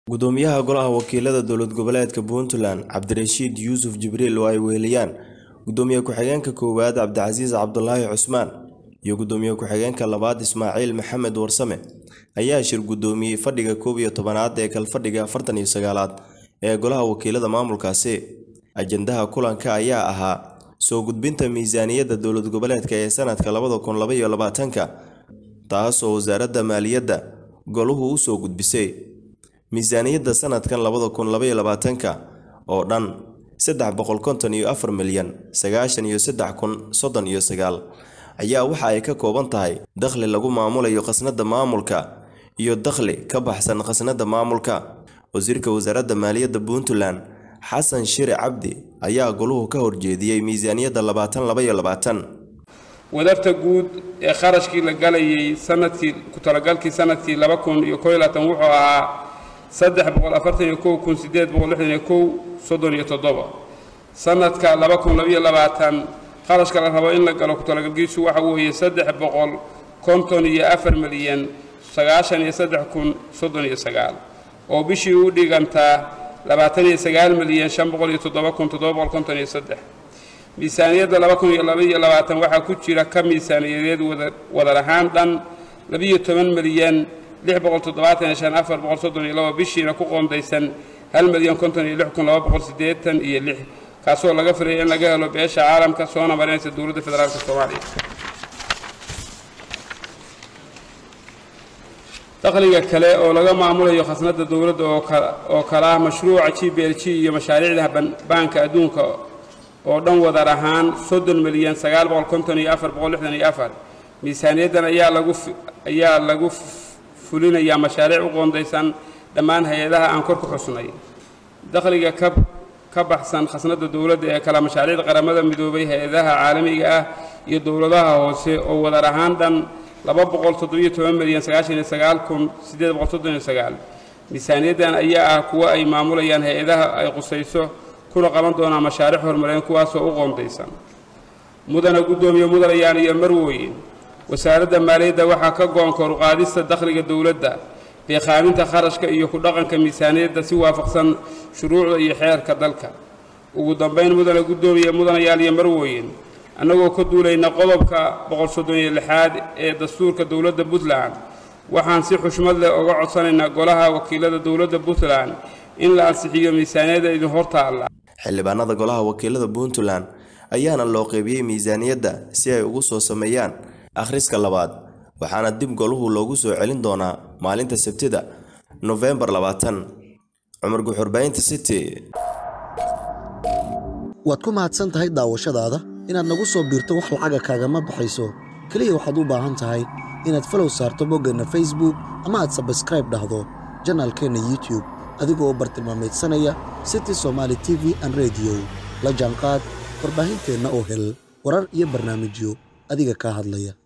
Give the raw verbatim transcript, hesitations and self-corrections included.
gudoomiyaha golaha wakiilada dowlad goboleedka Puntland Cabdirashiid Yuusuf Jibriil oo ay weeliyaan gudoomiye ku-xigeenka koowaad Cabdicasiis Cabdullaahi Cusmaan iyo gudoomiye ku-xigeenka labaad Ismaaciil Maxamed Warsame ayaa shir gudoomiyay fadhiga koob iyo tobanaad ee kal fadhiga afartan iyo sagaalaad ee golaha wakiilada maamulkaasi. ajendaha kulanka ayaa ahaa soo gudbinta miisaaniyadda dowlad goboleedka ee sanadka labada kun laba iyo labaatanka taas oo wasaaradda maaliyadda goluhu u soo gudbisay. miisaaniyadda sanadkan labada kun laba iyo labaatanka oo dhan saddex boqol konton iyo afar milyan sagaashan iyo saddex kun soddon iyo sagaal ayaa waxa ay ka kooban tahay dakhli lagu maamulayo qasnada maamulka iyo dakhli ka baxsan qasnada maamulka. wasiirka wasaaradda maaliyadda Puntland Xasan Shire Cabdi ayaa goluhu ka horjeediyay miisaaniyadda labaatan laba iyo labaatan. wadarta guud ee kharashkii la galayay sanadkii ku talagalkii sanadkii laba kun iyo koob iyo labaatan wuxuu ahaa saddex boqol afartan iyo kow kun sideed boqol lixdan iyo kow soddon iyo toddoba. sanadka laba kun laba iyo labaatan kharashka la rabo in la galo ku talagalkiisu waxa uu yahay saddex boqol konton iyo afar milyan sagaashan iyo saddex kun soddon iyo sagaal oo bishii u dhigantaa labaatan iyo sagaal milyan shan boqol iyo toddoba kun toddoba boqol konton iyo saddex. miisaaniyadda laba kun iyo laba iyo labaatan waxaa ku jira ka miisaaniyadeed wada ahaan dhan laba iyo toban milyan lix boqol toddobaatan iyo shan afar boqol soddon iyo laba bishiina ku qoondaysan hal milyan konton iyo lix kun laba boqol siddeetan iyo lix kaasoo laga filayo in laga helo beesha caalamka soona marinaysa dowladda federaalka Soomaaliya. dakhliga kale oo laga maamulayo khasnada dowladda oo kala mashruuca G B L G iyo mashaariicda banka adduunka oo dhan wada ahaan soddon milyan sagaal boqol konton iyo afar boqol lixdan iyo afar. miisaaniyaddan ayaa lagu ayaa lagu fulinayaa mashaariic u qoondaysan dhammaan hay'adaha aan kor ku xusnay. dakhliga ka ka baxsan khasnada dowladda ee kala mashaariicda qaramada midoobay hay'adaha caalamiga ah iyo dowladaha hoose oo wada ahaan dhan laba boqol toddoba iyo toban milyan sagaashan iyo sagaal kun sideed boqol soddon iyo sagaal. miisaaniyaddan ayaa ah kuwa ay maamulayaan hay'adaha ay qusayso kuna qaban doonaan mashaariic horumarineed kuwaasoo u qoondaysan. mudana gudoomiye mudanayaan iyo marwooyin wasaaradda maaliyadda waxaa ka go'an kor u qaadista dakhliga dowladda beeqaaminta kharashka iyo ku dhaqanka miisaaniyadda si waafaqsan shuruucda iyo xeerarka dalka. ugu dambeyn mudana gudoomiye mudanayaan iyo marwooyin annagoo ka duulayna qodobka boqol soddon iyo lixaad ee dastuurka dowladda Puntland waxaan si xushmad leh uga codsanaynaa golaha wakiilada dowladda Puntland in la ansixiyo miisaaniyadda idin hortaalla. xildhibaanada golaha wakiilada Puntland ayaana loo qaybiyay miisaaniyadda si ay ugu soo sameeyaan akhriska labaad waxaana dib goluhu loogu soo celin doonaa maalinta Sabtida November labaatan. Cumar Guxurbaynta City. waad ku mahadsan tahay daawashadaada inaad nagu soo biirto wax lacaga kaaga ma baxayso kaliya waxaad u baahan tahay inaad follow saarto boggana Facebook ama aad subscribe dhahdo channelkeena YouTube adigoo bartilmaameedsanaya City Somali T V and Radio la jaanqaad warbaahinteena oo hel warar iyo barnaamijyo adiga ka hadlaya.